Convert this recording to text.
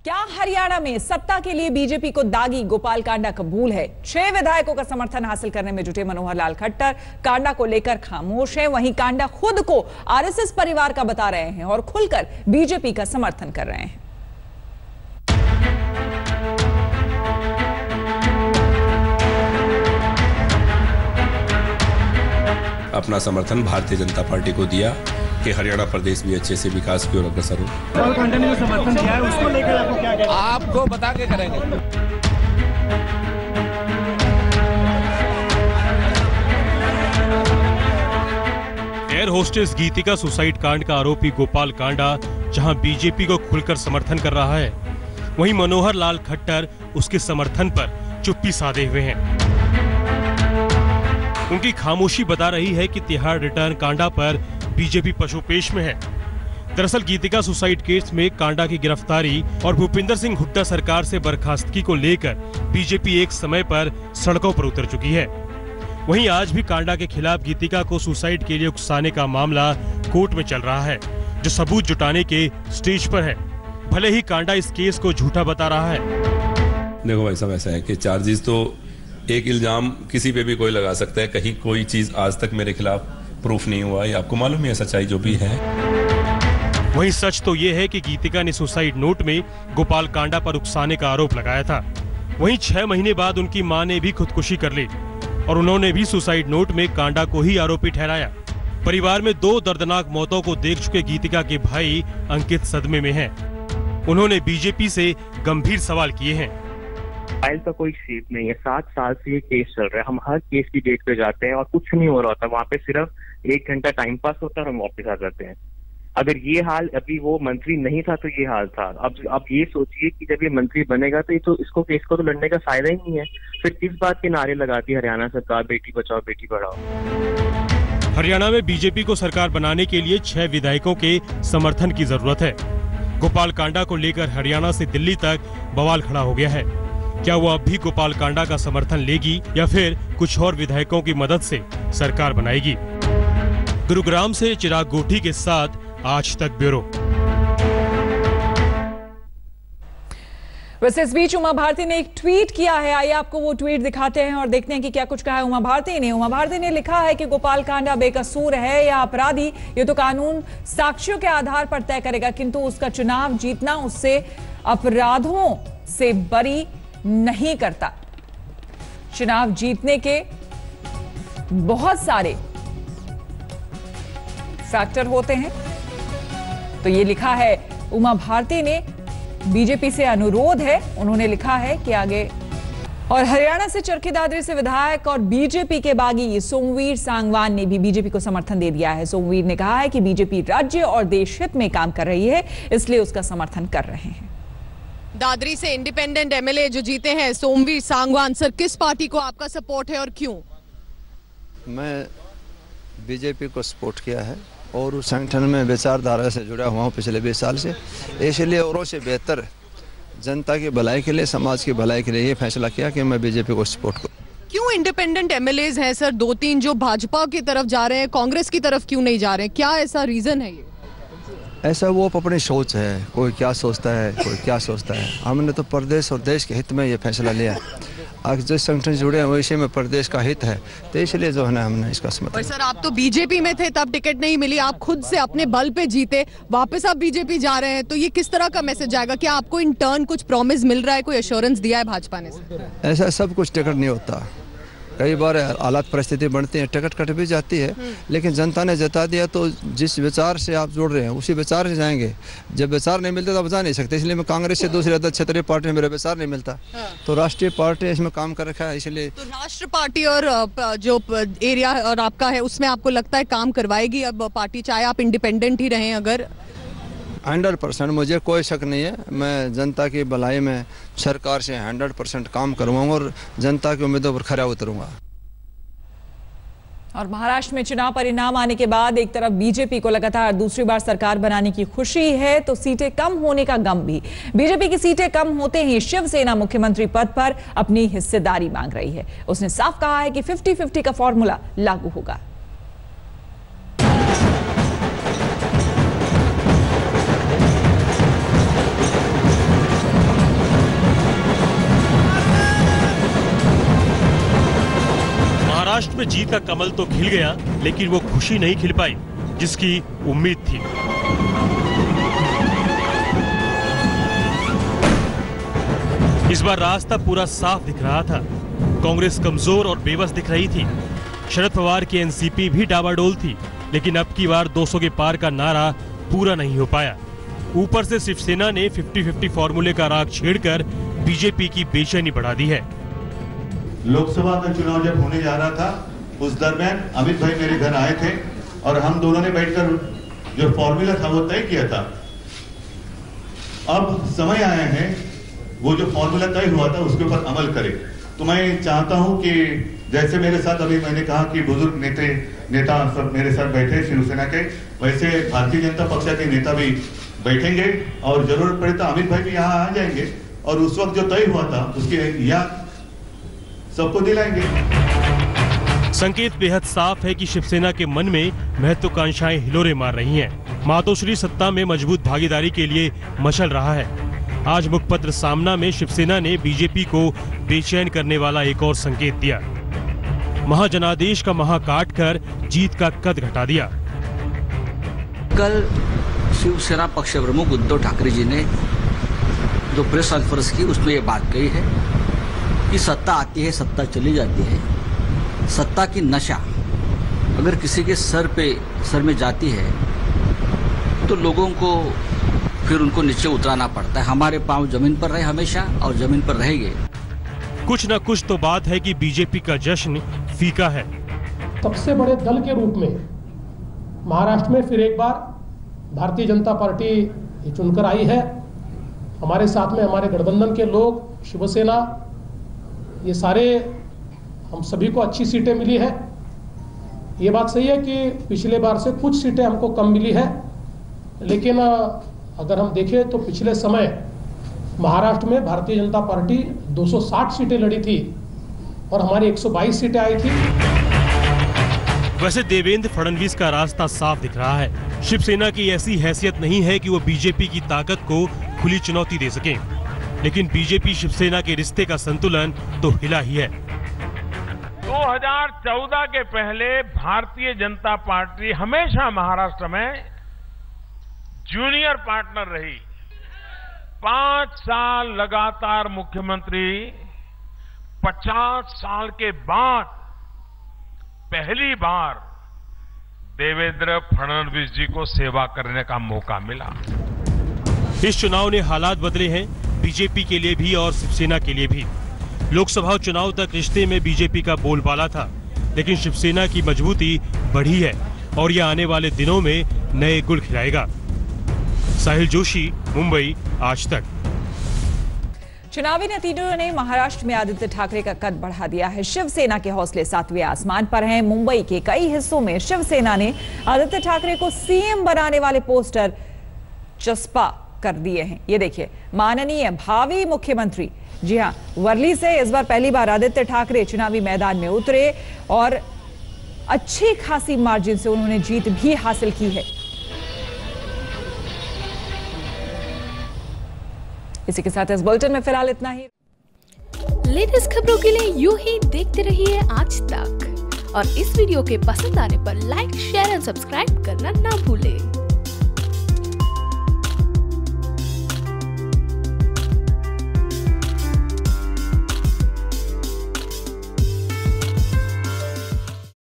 क्या हरियाणा में सत्ता के लिए बीजेपी को दागी गोपाल कांडा कबूल है? 6 विधायकों का समर्थन हासिल करने में जुटे मनोहर लाल खट्टर कांडा को लेकर खामोश हैं। वहीं कांडा खुद को आरएसएस परिवार का बता रहे हैं और खुलकर बीजेपी का समर्थन कर रहे हैं। अपना समर्थन भारतीय जनता पार्टी को दिया कि हरियाणा प्रदेश भी अच्छे से विकास की ओर अग्रसर हो। ने समर्थन दिया है, उसको लेकर आपको क्या कहना है? आपको बता के करेंगे। एयर होस्टेस गीतिका सुसाइड कांड का आरोपी गोपाल कांडा जहां बीजेपी को खुलकर समर्थन कर रहा है, वहीं मनोहर लाल खट्टर उसके समर्थन पर चुप्पी साधे हुए हैं। उनकी खामोशी बता रही है कि तिहाड़ रिटर्न कांडा पर बीजेपी पशुपेश में है। दरअसल गीतिका सुसाइड केस में कांडा की गिरफ्तारी और भूपिंदर सिंह हुड्डा सरकार से बर्खास्तगी को लेकर बीजेपी एक समय पर सड़कों पर उतर चुकी है। वहीं आज भी कांडा के खिलाफ गीतिका को सुसाइड के लिए उकसाने का मामला कोर्ट में चल रहा है, जो सबूत जुटाने के स्टेज पर है। भले ही कांडा इस केस को झूठा बता रहा है। देखो भाई साहब, ऐसा है कि चार्जेस तो एक इल्जाम किसी पे भी कोई लगा सकता है। कहीं कोई चीज आज तक मेरे खिलाफ प्रूफ नहीं हुआ, ये आपको मालूम है सच्चाई जो भी है। वहीं सच तो ये है कि गीतिका ने सुसाइड नोट में गोपाल कांडा पर उकसाने का आरोप लगाया था। वहीं 6 महीने बाद उनकी मां ने भी खुदकुशी कर ली और उन्होंने भी सुसाइड नोट में कांडा को ही आरोपी ठहराया। परिवार में 2 दर्दनाक मौतों को देख चुके गीतिका के भाई अंकित सदमे में हैं। उन्होंने बीजेपी से गंभीर सवाल किए हैं। फाइल का कोई शेप नहीं है। 7 साल से ये केस चल रहा है। हम हर केस की डेट पे जाते हैं और कुछ नहीं हो रहा होता। वहाँ पे सिर्फ 1 घंटा टाइम पास होता है और हम वापस आ जाते हैं। अगर ये हाल अभी वो मंत्री नहीं था तो ये हाल था। अब ये सोचिए कि जब ये मंत्री बनेगा तो ये तो इसको केस को तो लड़ने का फायदा ही नहीं है। फिर किस बात के नारे लगाती है हरियाणा सरकार, बेटी बचाओ बेटी पढ़ाओ। हरियाणा में बीजेपी को सरकार बनाने के लिए 6 विधायकों के समर्थन की जरूरत है। गोपाल कांडा को लेकर हरियाणा से दिल्ली तक बवाल खड़ा हो गया है। क्या वो अब भी गोपाल कांडा का समर्थन लेगी या फिर कुछ और विधायकों की मदद से सरकार बनाएगी? गुरुग्राम से चिराग गोठी के साथ आज तक ब्यूरो। वैसे इस बीच उमा भारती ने एक ट्वीट किया है। आइए आपको वो ट्वीट दिखाते हैं और देखते हैं कि क्या कुछ कहा है उमा भारती ने। उमा भारती ने लिखा है कि गोपाल कांडा बेकसूर है या अपराधी, ये तो कानून साक्ष्यों के आधार पर तय करेगा, किंतु उसका चुनाव जीतना उससे अपराधों से बरी नहीं करता। चुनाव जीतने के बहुत सारे फैक्टर होते हैं। तो ये लिखा है उमा भारती ने। बीजेपी से अनुरोध है, उन्होंने लिखा है कि आगे। और हरियाणा से चरखी दादरी से विधायक और बीजेपी के बागी सोमवीर सांगवान ने भी बीजेपी को समर्थन दे दिया है। सोमवीर ने कहा है कि बीजेपी राज्य और देश हित में काम कर रही है, इसलिए उसका समर्थन कर रहे हैं। दादरी से इंडिपेंडेंट एमएलए जो जीते हैं सोमवीर सांगवान, सर किस पार्टी को आपका सपोर्ट है और क्यों? मैं बीजेपी को सपोर्ट किया है और उस संगठन में विचारधारा से जुड़ा हुआ हूँ पिछले 20 साल से। इसलिए औरों से बेहतर जनता की भलाई के लिए, समाज की भलाई के लिए ये फैसला किया कि मैं बीजेपी को सपोर्ट करूँ। क्यों इंडिपेंडेंट एमएलएज हैं सर 2-3 जो भाजपा की तरफ जा रहे हैं, कांग्रेस की तरफ क्यों नहीं जा रहे हैं? क्या ऐसा रीजन है? ये ऐसा वो अपनी सोच है, कोई क्या सोचता है, कोई क्या सोचता है। हमने तो प्रदेश और देश के हित में ये फैसला लिया है। आज जो संगठन जुड़े हैं वैसे में प्रदेश का हित है, तो इसलिए जो है ना हमने इसका समर्थन। सर आप तो बीजेपी में थे, तब टिकट नहीं मिली, आप खुद से अपने बल पे जीते, वापस आप बीजेपी जा रहे हैं, तो ये किस तरह का मैसेज आएगा? क्या आपको इन टर्न कुछ प्रॉमिस मिल रहा है, कोई एश्योरेंस दिया है भाजपा ने? ऐसा सब कुछ टिकट नहीं होता। कई बार हालात परिस्थिति बनती है, टिकट कट भी जाती है, लेकिन जनता ने जता दिया तो जिस विचार से आप जुड़ रहे हैं उसी विचार से जाएंगे। जब विचार नहीं मिलते तो आप जा नहीं सकते। इसलिए मैं कांग्रेस से दूसरी क्षेत्रीय पार्टी में मेरा विचार नहीं मिलता, तो राष्ट्रीय पार्टी इसमें काम कर रखा है। इसलिए तो राष्ट्र पार्टी और जो एरिया और आपका है उसमें आपको लगता है काम करवाएगी अब पार्टी, चाहे आप इंडिपेंडेंट ही रहें? अगर 100% मुझे कोई शक नहीं है। मैं जनता की भलाई में सरकार से 100% काम करवाऊंगा और जनता की उम्मीदों पर खरा उतरूंगा। और महाराष्ट्र में चुनाव परिणाम आने के बाद एक तरफ बीजेपी को लगातार दूसरी बार सरकार बनाने की खुशी है, तो सीटें कम होने का गम भी। बीजेपी की सीटें कम होते ही शिवसेना मुख्यमंत्री पद पर अपनी हिस्सेदारी मांग रही है। उसने साफ कहा है कि 50-50 का फॉर्मूला लागू होगा। में जीत का कमल तो खिल गया, लेकिन वो खुशी नहीं खिल पाई जिसकी उम्मीद थी। इस बार रास्ता पूरा साफ दिख रहा था। कांग्रेस कमजोर और बेबस दिख रही थी। शरद पवार की एनसीपी भी डावाडोल थी, लेकिन अब की बार 200 के पार का नारा पूरा नहीं हो पाया। ऊपर से शिवसेना ने 50-50 फॉर्मूले का राग छेड़कर बीजेपी की बेचैनी बढ़ा दी है। लोकसभा का चुनाव जब होने जा रहा था, उस दरमियान अमित भाई मेरे घर आए थे और हम दोनों ने बैठकर जो फॉर्मूला था वो तय किया था। अब समय आया है वो जो फॉर्मूला तय हुआ था उसके ऊपर अमल करे। तो मैं चाहता हूं कि जैसे मेरे साथ अभी मैंने कहा कि बुजुर्ग नेता सब मेरे साथ बैठे शिवसेना के, वैसे भारतीय जनता पक्ष के नेता भी बैठेंगे और जरूरत पड़े तो अमित भाई भी यहाँ आ जाएंगे और उस वक्त जो तय हुआ था उसकी याद सबको दिलाएंगे। संकेत बेहद साफ है कि शिवसेना के मन में महत्वाकांक्षाएं हिलोरे मार रही हैं। मातोश्री सत्ता में मजबूत भागीदारी के लिए मचल रहा है। आज मुखपत्र सामना में शिवसेना ने बीजेपी को बेचैन करने वाला एक और संकेत दिया। महाजनादेश का महा काट कर जीत का कद घटा दिया। कल शिवसेना पक्ष प्रमुख उद्धव ठाकरे जी ने जो प्रेस कॉन्फ्रेंस की उसमें ये बात कही है कि सत्ता आती है, सत्ता चली जाती है। सत्ता की नशा अगर किसी के सर में जाती है तो लोगों को फिर उनको नीचे उतराना पड़ता है। हमारे पांव जमीन पर रहे हमेशा और जमीन पर रहेंगे। कुछ न कुछ तो बात है कि बीजेपी का जश्न फीका है। सबसे बड़े दल के रूप में महाराष्ट्र में फिर एक बार भारतीय जनता पार्टी चुनकर आई है। हमारे साथ में हमारे गठबंधन के लोग, शिवसेना, ये सारे हम सभी को अच्छी सीटें मिली है। ये बात सही है कि पिछले बार से कुछ सीटें हमको कम मिली है, लेकिन अगर हम देखें तो पिछले समय महाराष्ट्र में भारतीय जनता पार्टी 260 सीटें लड़ी थी और हमारी 122 सीटें आई थी। वैसे देवेंद्र फडणवीस का रास्ता साफ दिख रहा है। शिवसेना की ऐसी हैसियत नहीं है कि वो बीजेपी की ताकत को खुली चुनौती दे सके, लेकिन बीजेपी शिवसेना के रिश्ते का संतुलन तो हिला ही है। 2014 के पहले भारतीय जनता पार्टी हमेशा महाराष्ट्र में जूनियर पार्टनर रही। 5 साल लगातार मुख्यमंत्री, 50 साल के बाद पहली बार देवेंद्र फडणवीस जी को सेवा करने का मौका मिला। इस चुनाव ने हालात बदले हैं, बीजेपी के लिए भी और शिवसेना के लिए भी। लोकसभा चुनाव तक रिश्ते में बीजेपी का बोलबाला था, लेकिन शिवसेना की मजबूती बढ़ी है और यह आने वाले दिनों में नए गुल खिलाएगा। साहिल जोशी, मुंबई, आज तक। चुनावी नतीजों ने महाराष्ट्र में आदित्य ठाकरे का कद बढ़ा दिया है। शिवसेना के हौसले 7वें आसमान पर हैं। मुंबई के कई हिस्सों में शिवसेना ने आदित्य ठाकरे को सीएम बनाने वाले पोस्टर चस्पा कर दिए हैं। ये देखिए, माननीय भावी मुख्यमंत्री। जी हां, वर्ली से इस बार पहली बार आदित्य ठाकरे चुनावी मैदान में उतरे और अच्छी खासी मार्जिन से उन्होंने जीत भी हासिल की है। इसी के साथ इस बुलेटिन में फिलहाल इतना ही। लेटेस्ट खबरों के लिए यूं ही देखते रहिए आज तक, और इस वीडियो के पसंद आने पर लाइक, शेयर एंड सब्सक्राइब करना ना भूलें।